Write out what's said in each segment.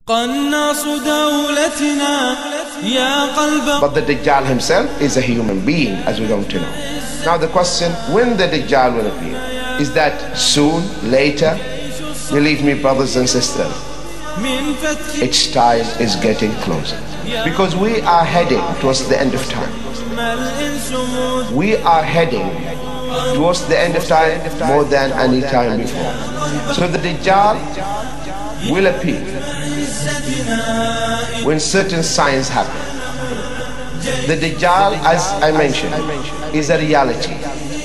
But the Dajjal himself is a human being, as we're going to know. Now the question, when the Dajjal will appear? Is that soon, later? Believe me, brothers and sisters, its time is getting closer. Because we are heading towards the end of time. We are heading towards the end of time more than any time before. So the Dajjal will appear when certain signs happen. The Dajjal, as I mentioned, is a reality.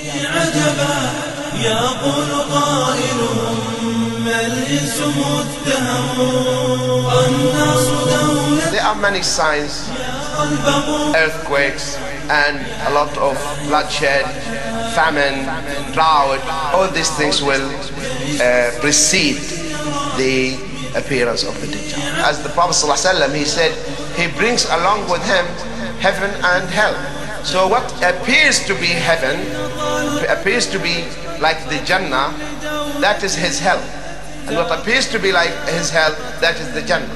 There are many signs, earthquakes and a lot of bloodshed, famine, drought. All these things will precede the appearance of the Dajjal. As the Prophet ﷺ, he said, he brings along with him heaven and hell. So what appears to be heaven, appears to be like the Jannah, that is his hell. And what appears to be like his hell, that is the Jannah.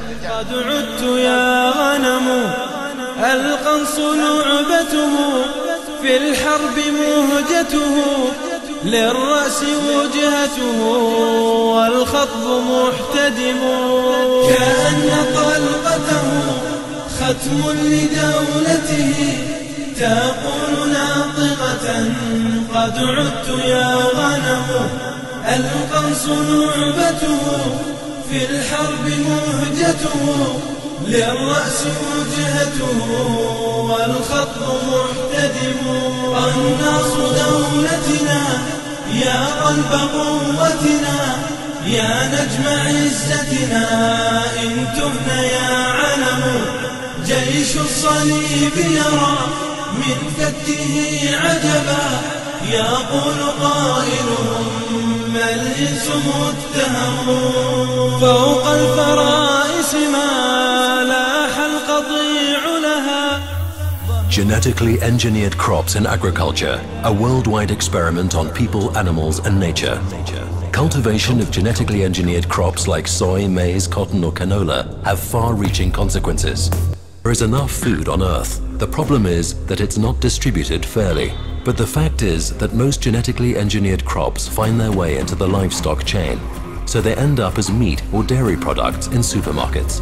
للرأس وجهته والخطب محتدم كأن طلقته ختم لدولته تقول ناطقة قد عدت يا غنم القنص نعبته في الحرب مهجته للرأس وجهته والخطب محتدم قناص دولتنا يا قلب قوتنا يا نجم عزتنا إن تهن يا علم جيش الصليب يرى من فته عجبا يقول قائلهم ما الإنس متهم فوق الفرائس ما لاح القطيع لها. Genetically engineered crops in agriculture, a worldwide experiment on people, animals and nature. Cultivation of genetically engineered crops like soy, maize, cotton or canola have far-reaching consequences. There is enough food on Earth. The problem is that it's not distributed fairly. But the fact is that most genetically engineered crops find their way into the livestock chain, so they end up as meat or dairy products in supermarkets.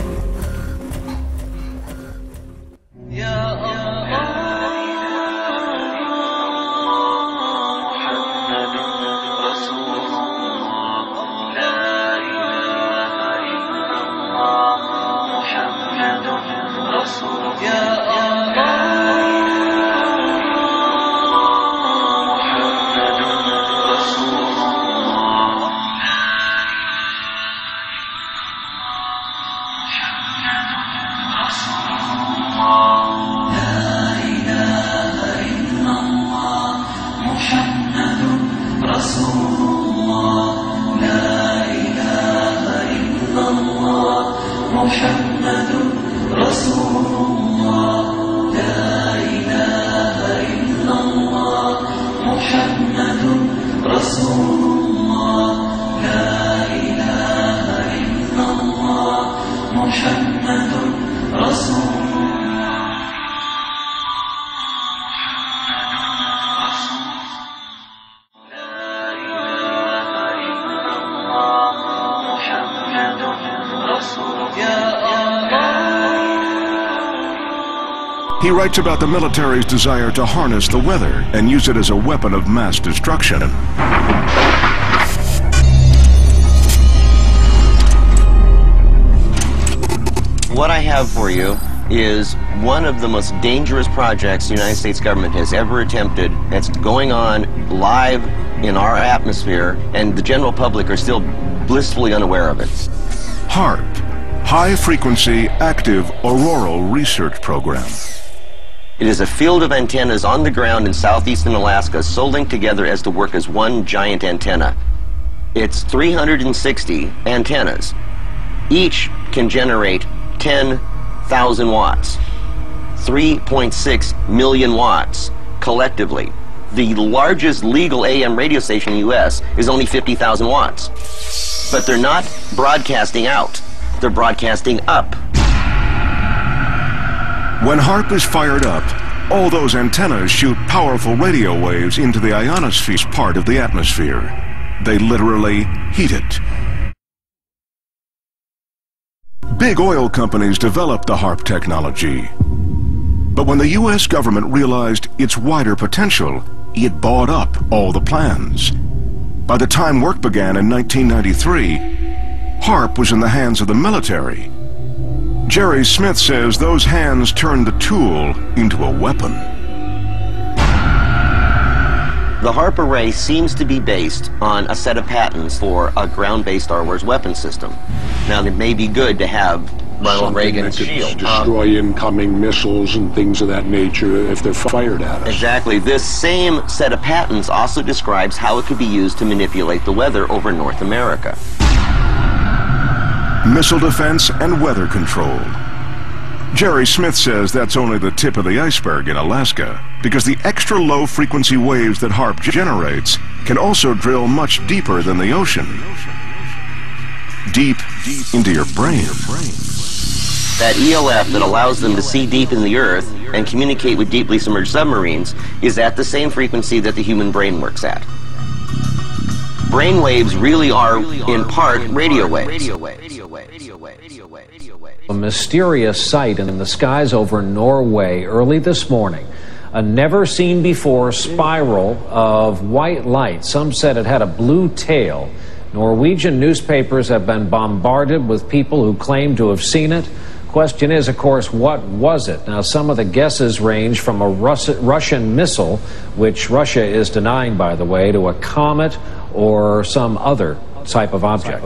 He writes about the military's desire to harness the weather and use it as a weapon of mass destruction. What I have for you is one of the most dangerous projects the United States government has ever attempted. It's going on live in our atmosphere, and the general public are still blissfully unaware of it. HAARP, High Frequency Active Auroral Research Program. It is a field of antennas on the ground in southeastern Alaska, so linked together as to work as one giant antenna. It's 360 antennas. Each can generate 10,000 watts, 3.6 million watts collectively. The largest legal AM radio station in the US is only 50,000 watts. But they're not broadcasting out. they're broadcasting up. When HAARP is fired up, all those antennas shoot powerful radio waves into the ionosphere part of the atmosphere. They literally heat it. Big oil companies developed the HAARP technology. But when the U.S. government realized its wider potential, it bought up all the plans. By the time work began in 1993, HAARP was in the hands of the military. Jerry Smith says those hands turned the tool into a weapon. The HAARP array seems to be based on a set of patents for a ground-based Star Wars weapon system. Now, it may be good to have Ronald Reagan's shield. Destroy incoming missiles and things of that nature if they're fired at us. Exactly. This same set of patents also describes how it could be used to manipulate the weather over North America. Missile defense and weather control. Jerry Smith says that's only the tip of the iceberg in Alaska, because the extra low frequency waves that HAARP generates can also drill much deeper than the ocean. Deep into your brain. That ELF that allows them to see deep in the earth and communicate with deeply submerged submarines is at the same frequency that the human brain works at. Brain waves really are, in part, radio waves. A mysterious sight in the skies over Norway early this morning. A never-seen-before spiral of white light. Some said it had a blue tail. Norwegian newspapers have been bombarded with people who claim to have seen it. Question is, of course, what was it? Now, some of the guesses range from a Russian missile, which Russia is denying, by the way, to a comet or some other type of object.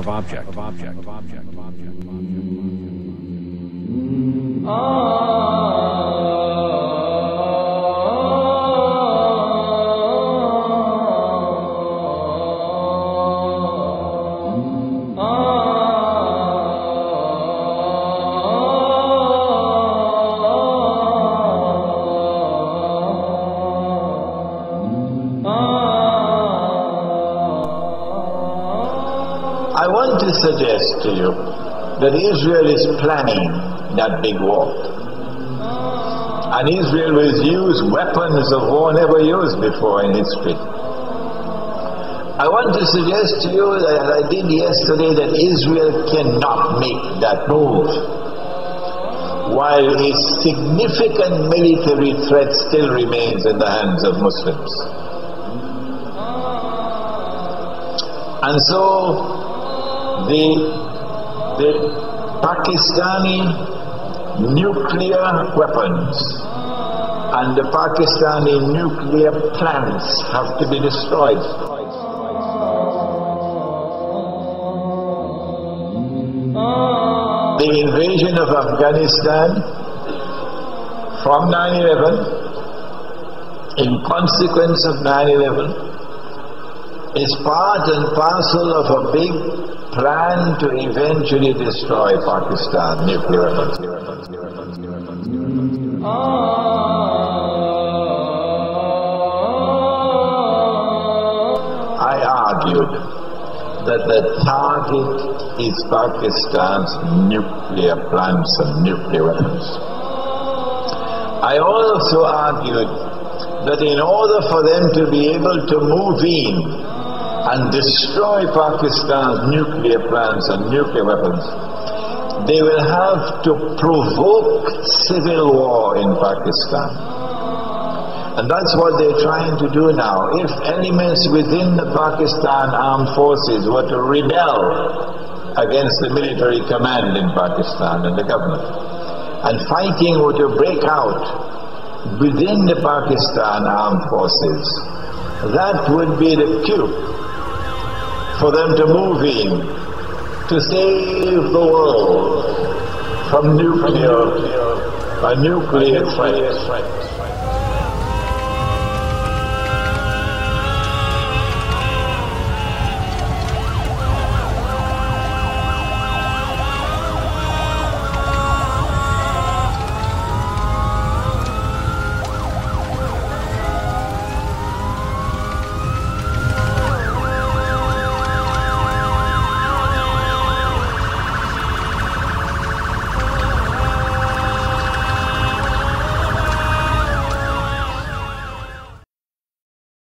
I want to suggest to you that Israel is planning that big war. And Israel will use weapons of war never used before in history. I want to suggest to you, as I did yesterday, that Israel cannot make that move while a significant military threat still remains in the hands of Muslims. And so the Pakistani nuclear weapons and the Pakistani nuclear plants have to be destroyed. The invasion of Afghanistan from 9/11, in consequence of 9/11, is part and parcel of a big plan to eventually destroy Pakistan nuclear weapons. I argued that the target is Pakistan's nuclear plants and nuclear weapons. I also argued that in order for them to be able to move in and destroy Pakistan's nuclear plants and nuclear weapons, they will have to provoke civil war in Pakistan. And that's what they're trying to do now. If elements within the Pakistan armed forces were to rebel against the military command in Pakistan and the government, and fighting were to break out within the Pakistan armed forces, that would be the cue for them to move in to save the world from nuclear threat.